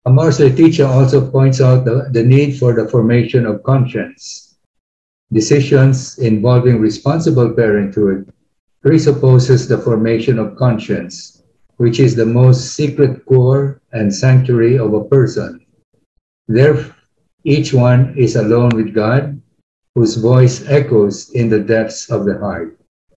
Amar's teacher also points out the need for the formation of conscience. Decisions involving responsible parenthood presupposes the formation of conscience, which is the most secret core and sanctuary of a person. Therefore, each one is alone with God, whose voice echoes in the depths of the heart.